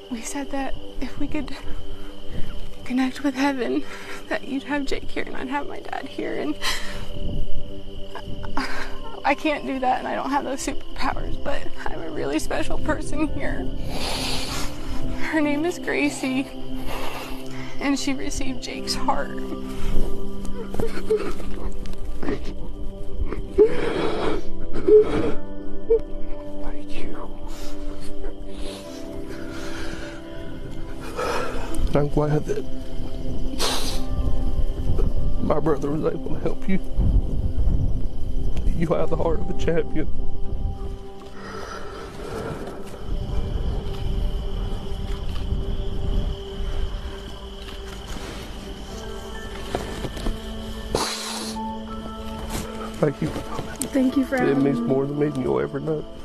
we said that if we could connect with heaven, that you'd have Jake here and I'd have my dad here. And I can't do that, and I don't have those superpowers, but I have a really special person here. Her name is Gracie, and she received Jake's heart. Thank you. I'm glad that my brother was able to help you. You have the heart of a champion. Thank you for coming. Thank you for having me. It means more to me than you'll ever know.